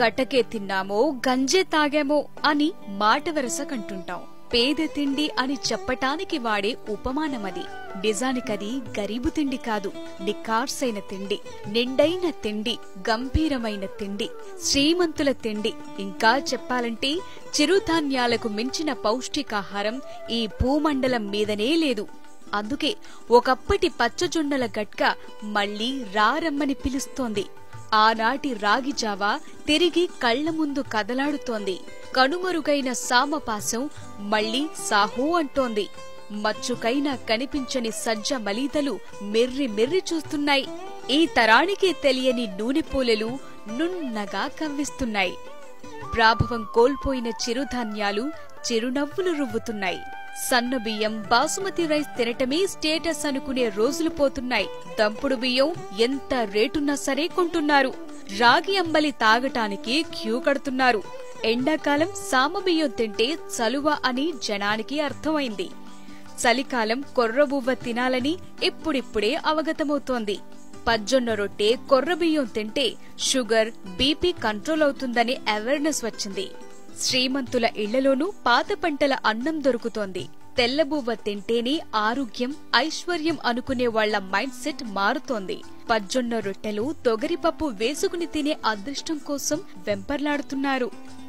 గటకే తిన్నామో గంజే తాగామో అని మాట వరస కంటుంటాం. పేద తిండి అని చెప్పటానికి వాడే ఉపమానమది. నిజానికది గరీబు తిండి కాదు, నికార్సైన తిండి, నిండైన తిండి, గంభీరమైన తిండి, శ్రీమంతుల తిండి. ఇంకా చెప్పాలంటే చిరుధాన్యాలకు మించిన పౌష్టికాహారం ఈ భూమండలం మీదనే లేదు. అందుకే ఒకప్పటి పచ్చజొన్నల గట్క మళ్లీ రారమ్మని పిలుస్తోంది. ఆనాటి రాగిజావా తిరిగి కళ్ల ముందు కదలాడుతోంది. కనుమరుగైన సామపాసం మళ్లీ సాహూ అంటోంది. మచ్చుకైనా కనిపించని సజ్జ మలీదలు మెర్రి మెర్రి చూస్తున్నాయి. ఈ తరానికే తెలియని నూనెపూలెలు నున్నగా కవ్విస్తున్నాయి. ప్రాభవం కోల్పోయిన చిరుధాన్యాలు చిరునవ్వులు రువ్వుతున్నాయి. సన్నబియ్యం, బాసుమతి రైస్ తినటమే స్టేటస్ అనుకునే రోజులు పోతున్నాయి. దంపుడు బియ్యం ఎంత రేటున్నా సరే కొంటున్నారు. రాగి అంబలి తాగటానికి క్యూ కడుతున్నారు. ఎండాకాలం సామబియ్యం తింటే చలువ అని జనానికి అర్థమైంది. చలికాలం కొర్రబువ్వ తినాలని ఇప్పుడిప్పుడే అవగతమవుతోంది. పజ్జొన్న రొట్టె, కొర్రబియ్యం తింటే షుగర్, బీపీ కంట్రోల్ అవుతుందని అవేర్నెస్ వచ్చింది. శ్రీమంతుల ఇళ్లలోనూ పాత పంటల అన్నం దొరుకుతోంది. తెల్లబువ్వ తింటేనే ఆరోగ్యం, ఐశ్వర్యం అనుకునే వాళ్ల మైండ్ సెట్ మారుతోంది. పజ్జొన్న రొట్టెలు, తొగరిపప్పు వేసుకుని తినే అదృష్టం కోసం వెంపర్లాడుతున్నారు.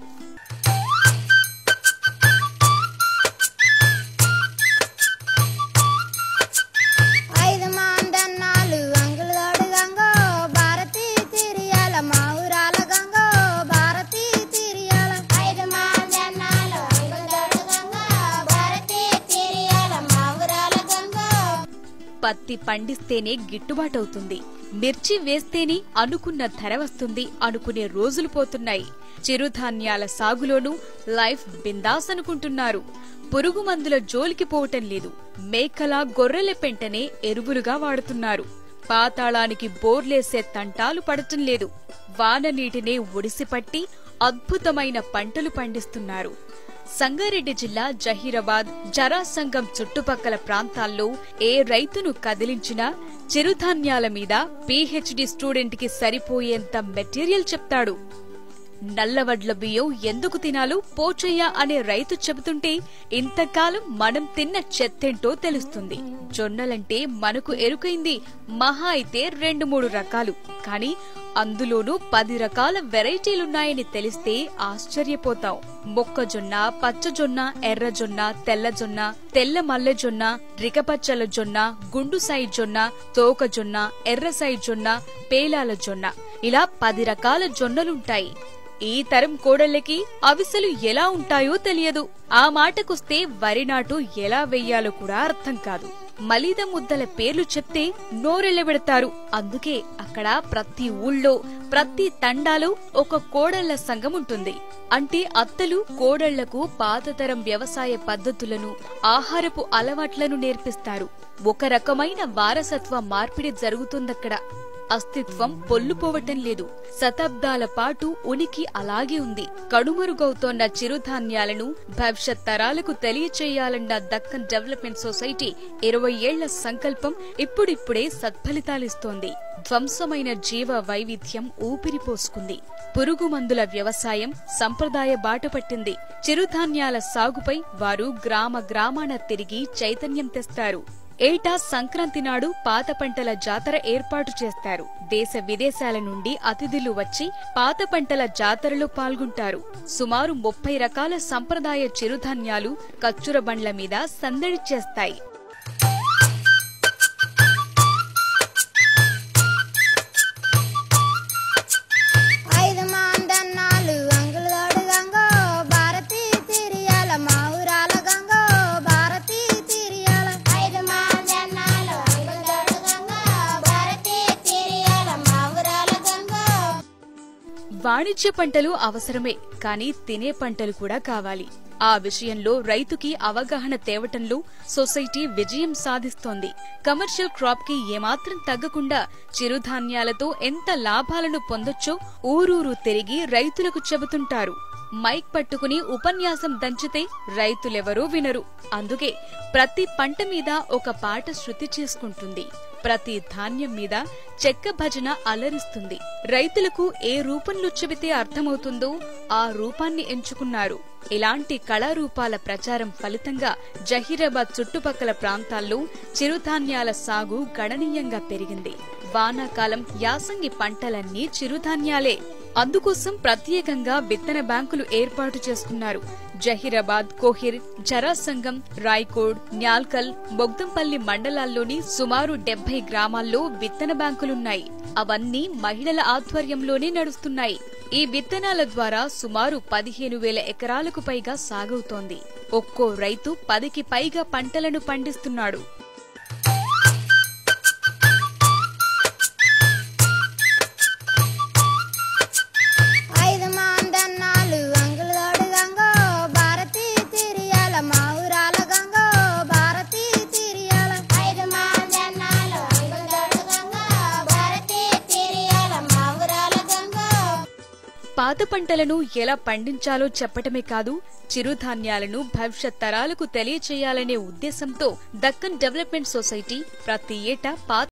పత్తి పండిస్తేనే గిట్టుబాటవుతుంది, మిర్చి వేస్తేనే అనుకున్న ధర వస్తుంది అనుకునే రోజులు పోతున్నాయి. చిరుధాన్యాల సాగులోనూ లైఫ్ బిందాస్ అనుకుంటున్నారు. పురుగు మందుల జోలికి పోవటం లేదు. మేకల, గొర్రెల పెంటనే ఎరువులుగా వాడుతున్నారు. పాతాళానికి బోర్లేసే తంటాలు పడటం లేదు. వాన నీటినే ఒడిసిపట్టి అద్భుతమైన పంటలు పండిస్తున్నారు. సంగారెడ్డి జిల్లా జహీరాబాద్, జరాసంగం చుట్టుపక్కల ప్రాంతాల్లో ఏ రైతును కదిలించినా చిరుధాన్యాల మీద పీహెచ్డీ స్టూడెంట్ కి సరిపోయేంత మెటీరియల్ చెప్తాడు. నల్లవడ్ల బియ్యం ఎందుకు తినాలో పోచయ్య అనే రైతు చెబుతుంటే ఇంతకాలం మనం తిన్న చెత్తేంటో తెలుస్తుంది. జొన్నలంటే మనకు ఎరుకైంది మహా అయితే 2-3 రకాలు, కాని అందులోనూ 10 రకాల వెరైటీలున్నాయని తెలిస్తే ఆశ్చర్యపోతాం. మొక్కజొన్న, పచ్చజొన్న, ఎర్రజొన్న, తెల్లజొన్న, తెల్ల మల్లెజొన్న, రికపచ్చల జొన్న, గుండు సాయి జొన్న, తోకజొన్న, ఎర్రసాయి జొన్న, పేలాల జొన్న, ఇలా 10 రకాల జొన్నలుంటాయి. ఈ తరం కోడళ్లకి అవిసెలు ఎలా ఉంటాయో తెలియదు. ఆ మాటకొస్తే వరినాటు ఎలా వెయ్యాలో కూడా అర్థం కాదు. మలీద ముద్దల పేర్లు చెప్తే నోరెళ్లబెడతారు. అందుకే అక్కడ ప్రతి ఊళ్ళో, ప్రతి తండాలో ఒక కోడళ్ల సంఘం ఉంటుంది. అంటే అత్తలు కోడళ్లకు పాతతరం వ్యవసాయ పద్ధతులను, ఆహారపు అలవాట్లను నేర్పిస్తారు. ఒక రకమైన వారసత్వ మార్పిడి జరుగుతుందక్కడ. అస్తిత్వం పొల్లుపోవటం లేదు. శతాబ్దాల పాటు ఉనికి అలాగే ఉంది. కనుమరుగవుతోన్న చిరుధాన్యాలను భవిష్యత్ తరాలకు తెలియచేయాలన్న దక్కన్ డెవలప్మెంట్ సొసైటీ 20 ఏళ్ల సంకల్పం ఇప్పుడిప్పుడే సత్ఫలితాలిస్తోంది. ధ్వంసమైన జీవ వైవిధ్యం ఊపిరిపోసుకుంది. పురుగు మందుల వ్యవసాయం సంప్రదాయ బాట పట్టింది. చిరుధాన్యాల సాగుపై వారు గ్రామ గ్రామాన తిరిగి చైతన్యం తెస్తారు. ఏటా సంక్రాంతి నాడు పాత పంటల జాతర ఏర్పాటు చేస్తారు. దేశ విదేశాల నుండి అతిథులు వచ్చి పాత పంటల జాతరలో పాల్గొంటారు. సుమారు 30 రకాల సంప్రదాయ చిరుధాన్యాలు కచ్చుర బండ్ల మీద సందడి చేస్తాయి. వాణిజ్య పంటలు అవసరమే, కానీ తినే పంటలు కూడా కావాలి. ఆ విషయంలో రైతుకి అవగాహన తేవటంలో సొసైటీ విజయం సాధిస్తోంది. కమర్షియల్ క్రాప్ కి ఏమాత్రం తగ్గకుండా చిరుధాన్యాలతో ఎంత లాభాలను పొందొచ్చో ఊరూరు తిరిగి రైతులకు చెబుతుంటారు. మైక్ పట్టుకుని ఉపన్యాసం దంచితే రైతులెవరూ వినరు. అందుకే ప్రతి పంట మీద ఒక పాట శృతి చేసుకుంటుంది. ప్రతి ధాన్యం మీద చెక్క భజన అలరిస్తుంది. రైతులకు ఏ రూపంలో చెబితే అర్థమవుతుందో ఆ రూపాన్ని ఎంచుకున్నారు. ఇలాంటి కళారూపాల ప్రచారం ఫలితంగా జహీరాబాద్ చుట్టుపక్కల ప్రాంతాల్లో చిరుధాన్యాల సాగు గణనీయంగా పెరిగింది. వానాకాలం, యాసంగి పంటలన్నీ చిరుధాన్యాలే. అందుకోసం ప్రత్యేకంగా విత్తన బ్యాంకులు ఏర్పాటు చేసుకున్నారు. జహీరాబాద్, కోహిర్, జరాసంగం, రాయ్కోడ్, న్యాల్కల్, బొగ్దంపల్లి మండలాల్లోని సుమారు 70 గ్రామాల్లో విత్తన బ్యాంకులున్నాయి. అవన్నీ మహిళల ఆధ్వర్యంలోనే నడుస్తున్నాయి. ఈ విత్తనాల ద్వారా సుమారు 15,000 ఎకరాలకు పైగా సాగవుతోంది. ఒక్కో రైతు 10కి పైగా పంటలను పండిస్తున్నాడు. పాత పంటలను ఎలా పండించాలో చెప్పటమే కాదు, చిరుధాన్యాలను భవిష్యత్ తరాలకు తెలియచేయాలనే ఉద్దేశంతో దక్కన్ డెవలప్మెంట్ సొసైటీ ప్రతి ఏటా